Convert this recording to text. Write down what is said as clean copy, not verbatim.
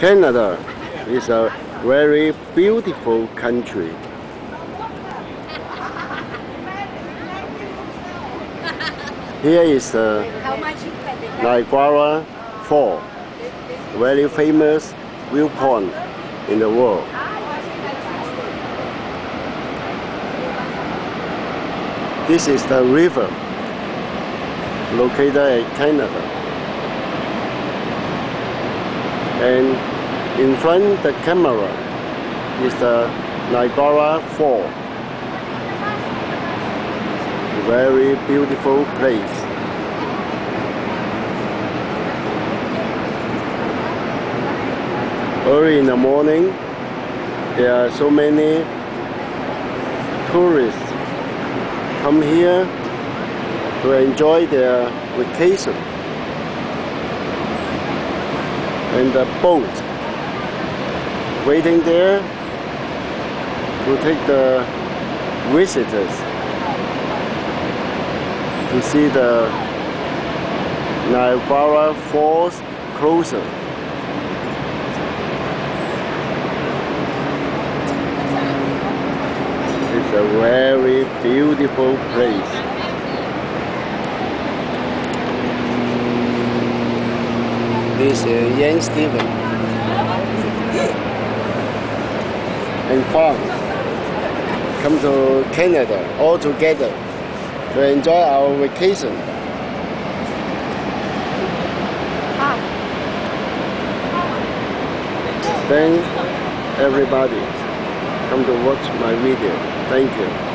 Canada is a very beautiful country. Here is the Niagara Falls, very famous viewpoint in the world. This is the river located in Canada. And in front of the camera is the Niagara Falls. Very beautiful place. Early in the morning, there are so many tourists come here to enjoy their vacation. And the boat waiting there to take the visitors to see the Niagara Falls closer. It's a very beautiful place. This is young Stephen and fun. Come to Canada all together to enjoy our vacation. Thank everybody come to watch my video. Thank you.